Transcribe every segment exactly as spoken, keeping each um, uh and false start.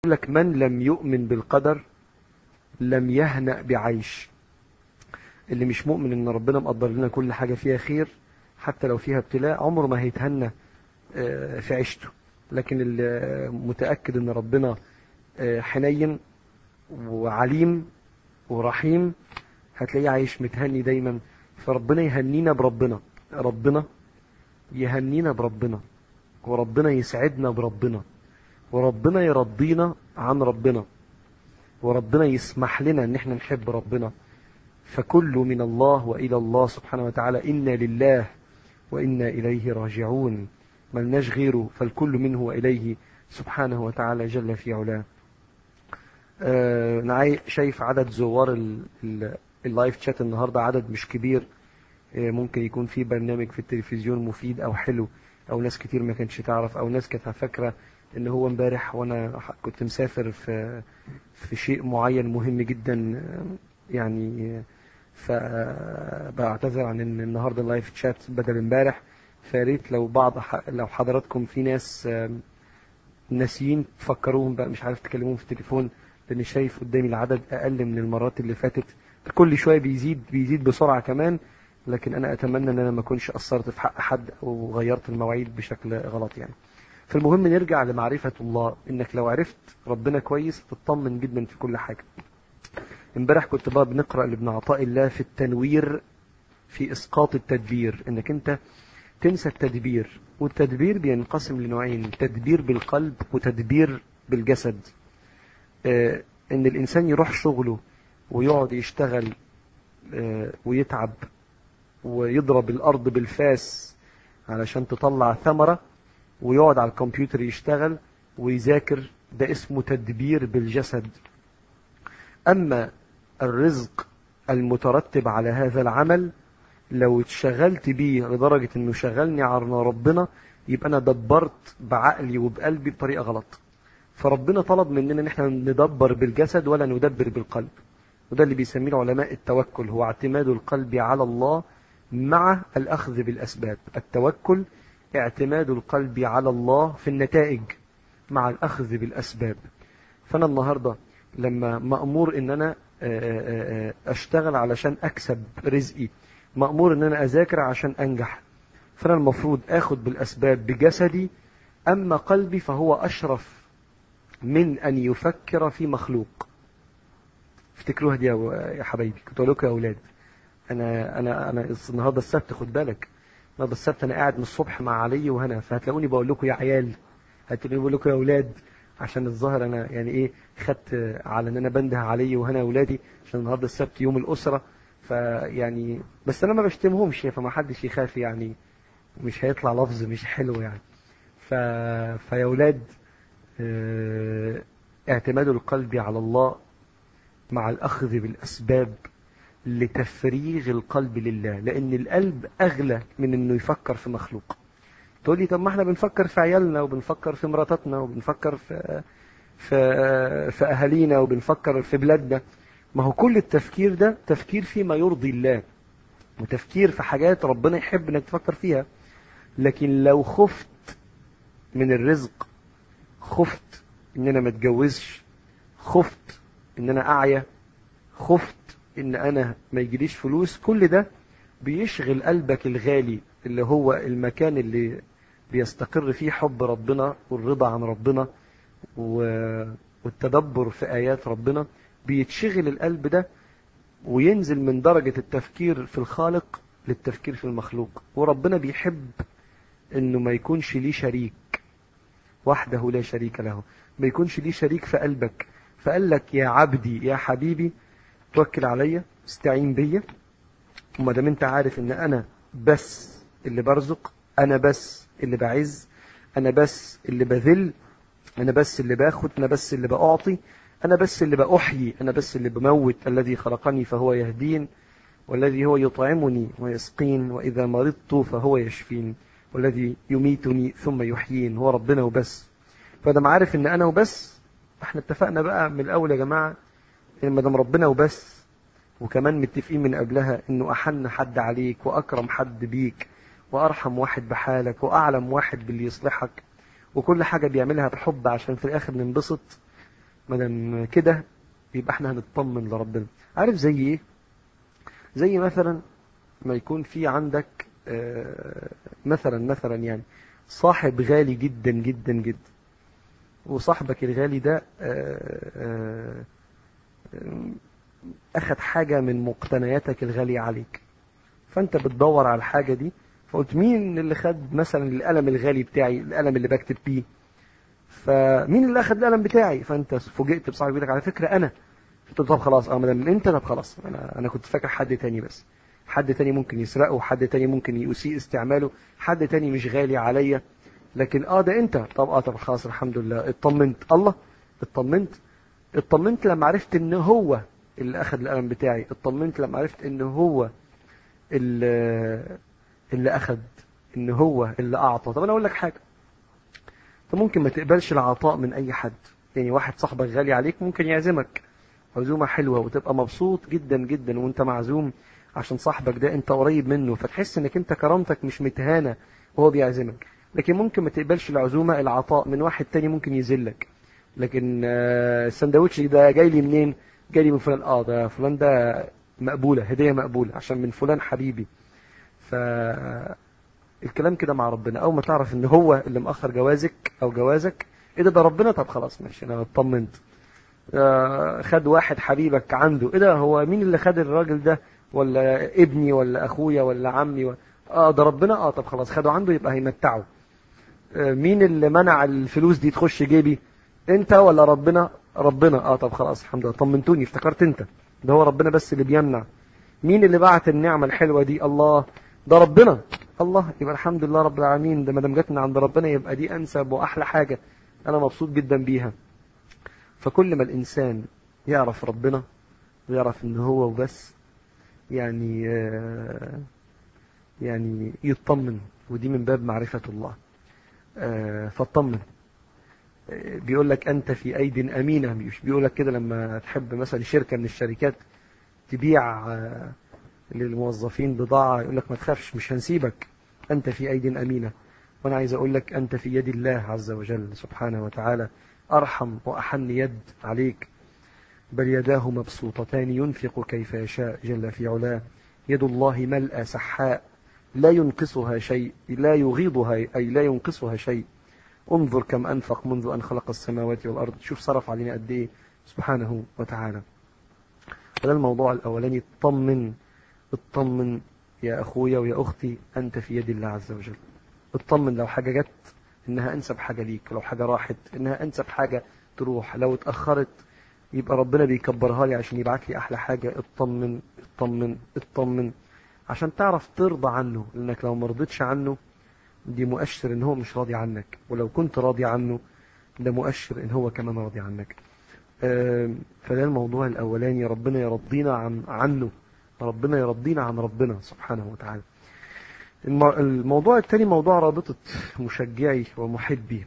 لك من لم يؤمن بالقدر لم يهنأ بعيش. اللي مش مؤمن ان ربنا مقدر لنا كل حاجة فيها خير حتى لو فيها ابتلاء عمره ما هيتهنى في عيشته. لكن اللي متأكد ان ربنا حنين وعليم ورحيم هتلاقيه عايش متهني دايما. فربنا يهنينا بربنا، ربنا يهنينا بربنا، وربنا يسعدنا بربنا، وربنا يرضينا عن ربنا، وربنا يسمح لنا ان احنا نحب ربنا. فكل من الله وإلى الله سبحانه وتعالى، إنا لله وإنا إليه راجعون. ملناش غيره، فالكل منه وإليه سبحانه وتعالى جل في علاه. آه أنا شايف عدد زوار اللايف شات النهاردة عدد مش كبير. آه ممكن يكون في برنامج في التلفزيون مفيد أو حلو، أو ناس كتير ما كانتش تعرف، أو ناس كانت فاكرة إن هو امبارح وأنا كنت مسافر في في شيء معين مهم جدا يعني. فبعتذر عن ان النهارده اللايف شات بدل امبارح. فياريت لو بعض لو حضراتكم في ناس ناسيين تفكروهم بقى، مش عارف تكلموهم في التليفون، لان شايف قدامي العدد اقل من المرات اللي فاتت. كل شويه بيزيد بيزيد بسرعه كمان. لكن انا اتمنى ان انا ما اكونش قصرت في حق حد او غيرت المواعيد بشكل غلط يعني. فالمهم نرجع لمعرفه الله. انك لو عرفت ربنا كويس تطمن جدا في كل حاجه. امبارح كنت بقى بنقرأ لابن عطاء الله في التنوير في إسقاط التدبير. انك انت تنسى التدبير. والتدبير بينقسم لنوعين: تدبير بالقلب وتدبير بالجسد. اه ان الانسان يروح شغله ويقعد يشتغل اه ويتعب ويضرب الارض بالفاس علشان تطلع ثمرة، ويقعد على الكمبيوتر يشتغل ويذاكر، ده اسمه تدبير بالجسد. اما الرزق المترتب على هذا العمل لو اتشغلت بيه لدرجة انه شغلني على ربنا، يبقى انا دبرت بعقلي وبقلبي بطريقة غلط. فربنا طلب مننا ان احنا ندبر بالجسد ولا ندبر بالقلب. وده اللي بيسميه العلماء التوكل، هو اعتماد القلب على الله مع الاخذ بالاسباب. التوكل اعتماد القلب على الله في النتائج مع الاخذ بالاسباب. فانا النهاردة لما مأمور ان انا اشتغل علشان اكسب رزقي، مأمور ان انا اذاكر عشان انجح، فانا المفروض اخد بالاسباب بجسدي. اما قلبي فهو اشرف من ان يفكر في مخلوق. افتكروها دي يا حبايبي. كنت اقول لكم يا اولاد، انا انا انا النهارده السبت، خد بالك النهارده السبت انا قاعد من الصبح مع علي وهنا، فهتلاقوني بقول لكم يا عيال، هتلاقوني بقول لكم يا اولاد، عشان الظاهر انا يعني ايه خدت على ان انا بنده علي وهنا اولادي عشان النهارده السبت يوم الاسره. فيعني بس انا ما بشتمهمش، فما حدش يخاف يعني، مش هيطلع لفظ مش حلو يعني. ف فيا اولاد، اه... اعتماد القلب على الله مع الاخذ بالاسباب لتفريغ القلب لله، لان القلب اغلى من انه يفكر في مخلوق. تقول لي طب ما احنا بنفكر في عيالنا وبنفكر في مراتاتنا وبنفكر في في في اهالينا وبنفكر في بلادنا. ما هو كل التفكير ده تفكير فيما يرضي الله، وتفكير في حاجات ربنا يحب انك تفكر فيها. لكن لو خفت من الرزق، خفت ان انا ما اتجوزش، خفت ان انا اعيا، خفت ان انا ما يجيليش فلوس، كل ده بيشغل قلبك الغالي اللي هو المكان اللي بيستقر فيه حب ربنا والرضا عن ربنا والتدبر في آيات ربنا. بيتشغل القلب ده وينزل من درجة التفكير في الخالق للتفكير في المخلوق. وربنا بيحب انه ما يكونش ليه شريك، وحده لا شريك له، ما يكونش ليه شريك في قلبك. فقال لك يا عبدي يا حبيبي توكل عليا، استعين بيا، وما دام انت عارف ان انا بس اللي برزق، انا بس اللي بعز، انا بس اللي بذل، انا بس اللي باخد، انا بس اللي بأعطي، انا بس اللي بأحيي، انا بس اللي بموت. الذي خلقني فهو يهدين، والذي هو يطعمني ويسقين، واذا مرضت فهو يشفين، والذي يميتني ثم يحيين. هو ربنا وبس. فدام عارف ان انا وبس، احنا اتفقنا بقى من الاول يا جماعة ان ما دام ربنا وبس، وكمان متفقين من قبلها انه احن حد عليك واكرم حد بيك وارحم واحد بحالك واعلم واحد باللي يصلحك، وكل حاجة بيعملها بحب عشان في الاخر ننبسط. مادام كده يبقى احنا هنطمن لربنا. عارف زي ايه؟ زي مثلا ما يكون في عندك آه مثلا مثلا يعني صاحب غالي جدا جدا جدا، وصاحبك الغالي ده آه آه أخذ حاجة من مقتنياتك الغالية عليك، فأنت بتدور على الحاجة دي، فقلت مين اللي خد مثلا القلم الغالي بتاعي، القلم اللي بكتب بيه، فمين اللي أخذ القلم بتاعي؟ فأنت فوجئت بصاحبك بيقول لك على فكرة أنا. قلت طب خلاص اه مادام انت، طب خلاص انا انا كنت فاكر حد تاني، بس حد تاني ممكن يسرقه، حد تاني ممكن يسيء استعماله، حد تاني مش غالي عليا، لكن اه ده انت. طب اه طب خلاص الحمد لله اطمنت. الله اطمنت. اطمنت لما عرفت ان هو اللي اخذ القلم بتاعي، اطمنت لما عرفت ان هو اللي, اللي اخذ، ان هو اللي اعطى. طب انا اقول لك حاجه، انت ممكن ما تقبلش العطاء من اي حد. يعني واحد صاحبك غالي عليك ممكن يعزمك عزومه حلوه وتبقى مبسوط جدا جدا وانت معزوم، عشان صاحبك ده انت قريب منه، فتحس انك انت كرامتك مش متهانه وهو بيعزمك. لكن ممكن ما تقبلش العزومه، العطاء من واحد تاني ممكن يذلك. لكن السندوتش ده جاي لي منين؟ جاي لي من فلان. اه ده فلان ده مقبوله، هديه مقبوله عشان من فلان حبيبي. فالكلام كده مع ربنا، اول ما تعرف ان هو اللي مأخر جوازك او جوازك، ايه ده ده ربنا، طب خلاص ماشي انا اطمنت. خد واحد حبيبك عنده، ايه ده هو مين اللي خد الراجل ده؟ ولا ابني ولا اخويا ولا عمي و... اه ده ربنا. اه طب خلاص خده عنده يبقى هيمتعه. آه مين اللي منع الفلوس دي تخش جيبي؟ انت ولا ربنا؟ ربنا. اه طب خلاص الحمد لله طمنتوني، افتكرت انت ده هو ربنا بس اللي بيمنع. مين اللي بعت النعمة الحلوة دي؟ الله. ده ربنا. الله. يبقى الحمد لله رب العالمين، ده ما دام جاتنا عند ربنا يبقى دي انسب واحلى حاجة، انا مبسوط جدا بيها. فكل ما الإنسان يعرف ربنا ويعرف إن هو وبس، يعني يعني يطمن، ودي من باب معرفة الله. فاطمن. بيقول لك أنت في أيد أمينة، مش بيقول لك كده لما تحب مثلا شركة من الشركات تبيع للموظفين بضاعة، يقول لك ما تخافش مش هنسيبك، أنت في أيد أمينة. وأنا عايز أقول لك أنت في يد الله عز وجل سبحانه وتعالى، أرحم وأحن يد عليك. بل يداه مبسوطتان ينفق كيف يشاء جل في علاه، يد الله ملأ سحاء لا ينقصها شيء، لا يغيضها أي لا ينقصها شيء. انظر كم أنفق منذ أن خلق السماوات والأرض، شوف صرف علينا قد إيه سبحانه وتعالى. هذا الموضوع الأولاني، اطمن. اطمن يا أخويا ويا أختي، أنت في يد الله عز وجل. اطمن لو حاجة جت إنها أنسب حاجة ليك، لو حاجة راحت إنها أنسب حاجة تروح، لو اتأخرت يبقى ربنا بيكبرها لي عشان يبعت لي أحلى حاجة. اطمن اطمن اطمن عشان تعرف ترضى عنه، لأنك لو مرضتش عنه دي مؤشر إن هو مش راضي عنك، ولو كنت راضي عنه ده مؤشر إن هو كمان راضي عنك. فده الموضوع الأولاني، ربنا يرضينا عن عنه، ربنا يرضينا عن ربنا سبحانه وتعالى. الموضوع الثاني موضوع رابطة مشجعي ومحبي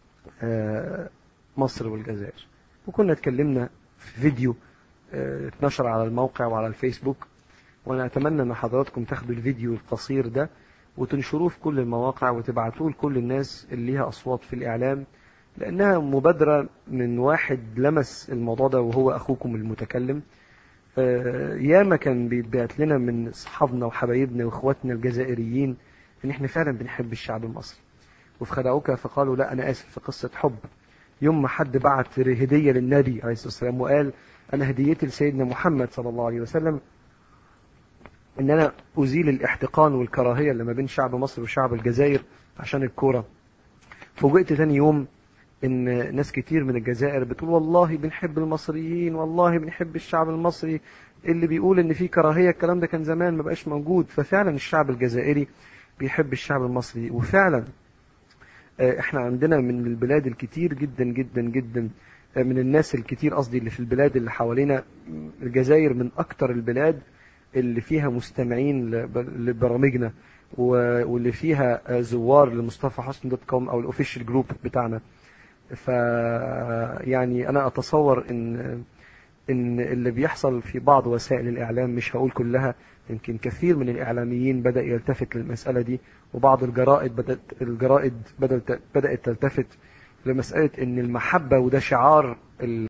مصر والجزائر، وكنا اتكلمنا في فيديو اتنشر على الموقع وعلى الفيسبوك، وانا اتمنى ان حضراتكم تاخدوا الفيديو القصير ده وتنشروه في كل المواقع وتبعتوه لكل الناس اللي ليها اصوات في الاعلام، لانها مبادرة من واحد لمس الموضوع ده وهو اخوكم المتكلم. ياما كان بيتبعت لنا من اصحابنا وحبايبنا واخواتنا الجزائريين ان احنا فعلا بنحب الشعب المصري، وفي خدعوك فقالوا لا انا اسف في قصة حب. يوم ما حد بعت هدية للنبي عليه الصلاة والسلام وقال انا هديتي لسيدنا محمد صلى الله عليه وسلم ان انا ازيل الاحتقان والكراهية اللي ما بين شعب مصر وشعب الجزائر عشان الكورة، فوجئت ثاني يوم ان ناس كتير من الجزائر بتقول والله بنحب المصريين، والله بنحب الشعب المصري، اللي بيقول ان في كراهية الكلام ده كان زمان ما بقاش موجود. ففعلا الشعب الجزائري بيحب الشعب المصري، وفعلا احنا عندنا من البلاد الكتير جدا جدا جدا من الناس الكتير قصدي اللي في البلاد اللي حوالينا، الجزائر من اكتر البلاد اللي فيها مستمعين لبرامجنا واللي فيها زوار لمصطفى حسن دوت كوم او الاوفيشال جروب بتاعنا. ف يعني انا اتصور ان ان اللي بيحصل في بعض وسائل الاعلام، مش هقول كلها، يمكن كثير من الاعلاميين بدأ يلتفت للمسألة دي، وبعض الجرائد بدأت الجرائد بدأت بدأت تلتفت لمسألة ان المحبة وده شعار